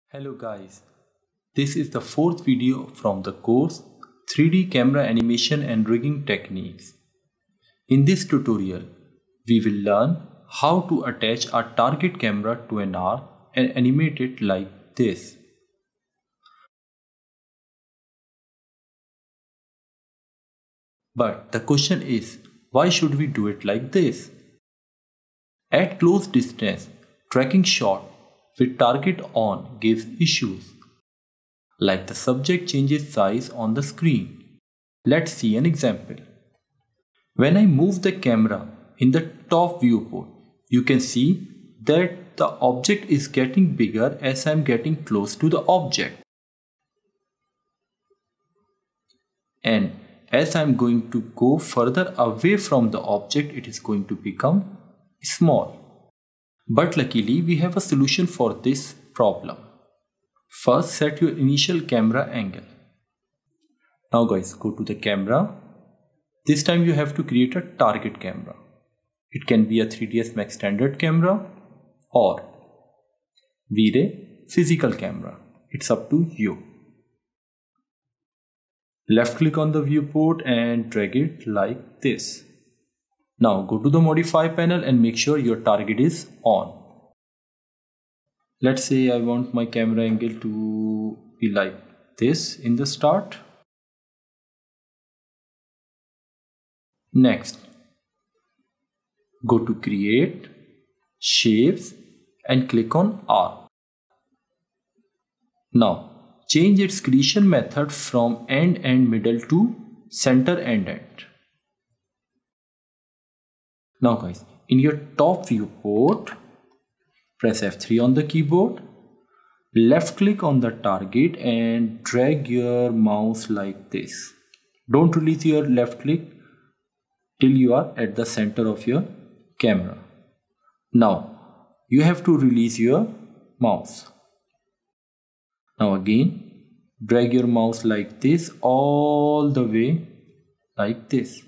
Hello guys, this is the fourth video from the course 3D camera animation and rigging techniques. In this tutorial, we will learn how to attach a target camera to an arc and animate it like this. But the question is, why should we do it like this? At close distance, tracking shot with target on gives issues, like the subject changes size on the screen. Let's see an example. When I move the camera in the top viewport, you can see that the object is getting bigger as I am getting close to the object. And as I am going to go further away from the object, it is going to become small. But luckily, we have a solution for this problem. First, set your initial camera angle. Now guys, go to the camera. This time you have to create a target camera. It can be a 3ds Max standard camera or V-Ray physical camera. It's up to you. Left click on the viewport and drag it like this. Now go to the modify panel and make sure your target is on. Let's say I want my camera angle to be like this in the start. Next, go to create, shapes and click on arc. Now change its creation method from end and middle to center and end. Now guys, in your top viewport, press F3 on the keyboard, left click on the target and drag your mouse like this. Don't release your left click till you are at the center of your camera. Now you have to release your mouse. Now again, drag your mouse like this all the way like this.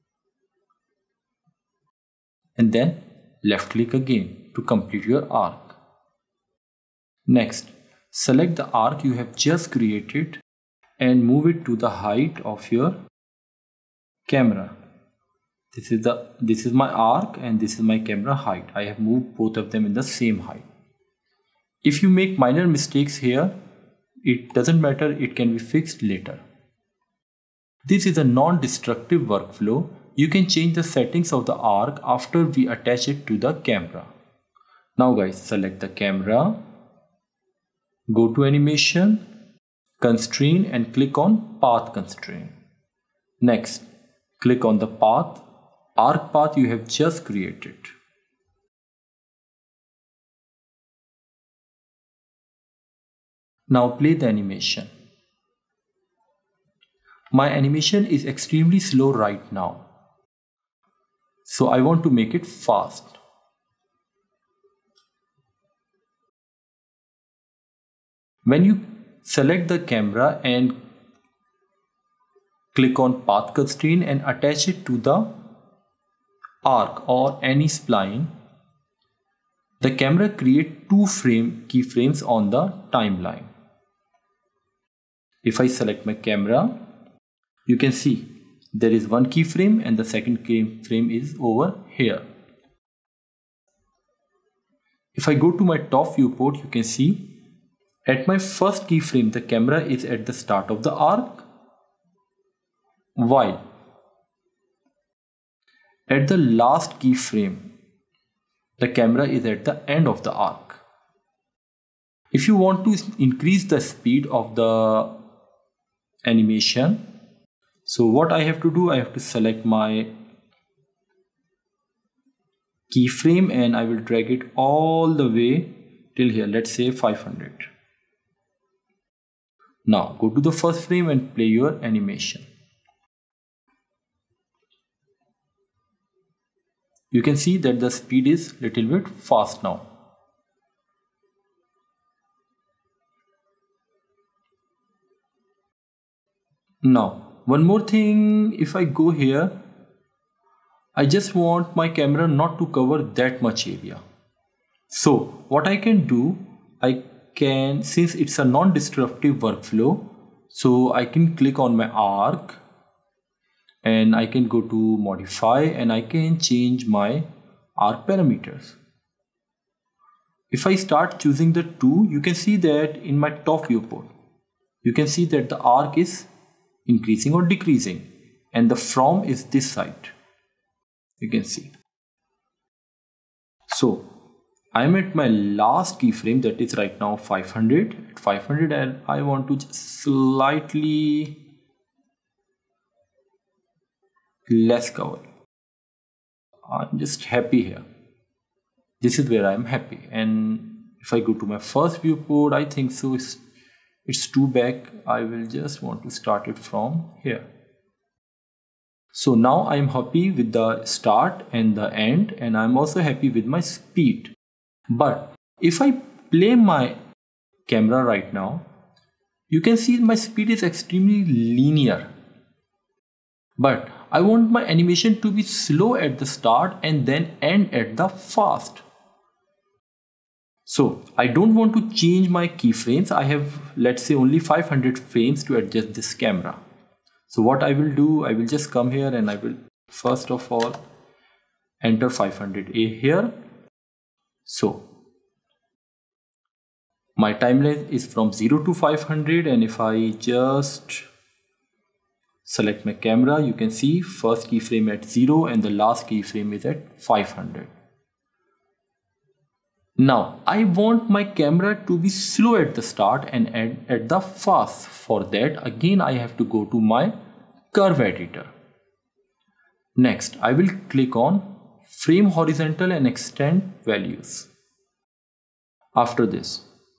And then left click again to complete your arc. Next, select the arc you have just created and move it to the height of your camera. This is my arc and this is my camera height. I have moved both of them in the same height. If you make minor mistakes here, it doesn't matter, it can be fixed later. This is a non-destructive workflow. You can change the settings of the arc after we attach it to the camera. Now guys, select the camera, go to animation, constraint and click on path constraint. Next, click on the path, arc path you have just created. Now play the animation. My animation is extremely slow right now, so I want to make it fast. When you select the camera and click on path constraint and attach it to the arc or any spline, the camera creates two keyframes on the timeline. If I select my camera, you can see there is one keyframe and the second keyframe is over here. If I go to my top viewport, you can see at my first keyframe the camera is at the start of the arc, while at the last keyframe the camera is at the end of the arc. If you want to increase the speed of the animation, so what I have to do, I have to select my keyframe and I will drag it all the way till here, let's say 500. Now go to the first frame and play your animation. You can see that the speed is little bit fast now. Now one more thing, if I go here, I just want my camera not to cover that much area. So what I can do, I can, since it's a non-destructive workflow, so I can click on my arc and I can go to modify and I can change my arc parameters. If I start choosing the 2, you can see that in my top viewport, you can see that the arc is increasing or decreasing, and the from is this side. You can see. So I'm at my last keyframe, that is right now 500. At 500, and I want to just slightly less cover. I'm just happy here. This is where I'm happy. And if I go to my first viewport, I think so it's too back. I will just want to start it from here. So now I'm happy with the start and the end, and I'm also happy with my speed. But if I play my camera right now, you can see my speed is extremely linear. But I want my animation to be slow at the start and then end at the fast. So I don't want to change my keyframes. I have, let's say, only 500 frames to adjust this camera. So what I will do, I will just come here and I will first of all enter 500A here. So my timeline is from 0 to 500, and if I just select my camera, you can see first keyframe at 0 and the last keyframe is at 500. Now I want my camera to be slow at the start and end at the fast. For that, again I have to go to my curve editor. Next, I will click on frame horizontal and extend values. After this,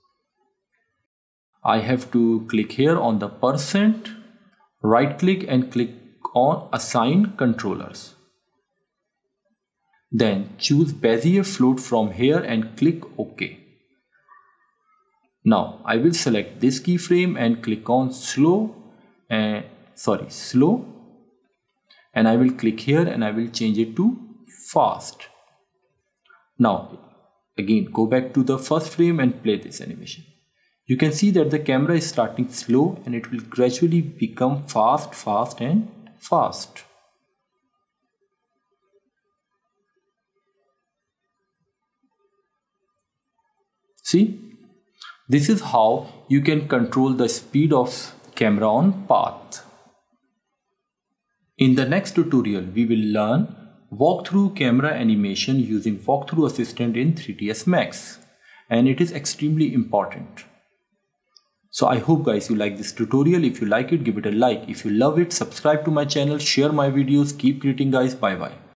I have to click here on the %, right click and click on assign controllers. Then choose Bezier float from here and click OK. Now I will select this keyframe and click on slow, and I will click here and I will change it to fast. Now again go back to the first frame and play this animation. You can see that the camera is starting slow and it will gradually become fast, fast and fast. See, this is how you can control the speed of camera on path. In the next tutorial, we will learn walkthrough camera animation using walkthrough assistant in 3ds Max, and it is extremely important. So I hope guys you like this tutorial. If you like it, give it a like. If you love it, subscribe to my channel, share my videos. Keep creating guys. Bye bye.